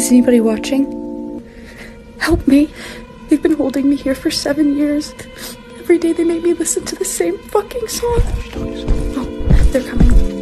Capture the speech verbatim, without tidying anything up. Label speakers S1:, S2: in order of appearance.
S1: Is anybody watching? Help me. They've been holding me here for seven years. Every day they make me listen to the same fucking song. Oh, they're coming.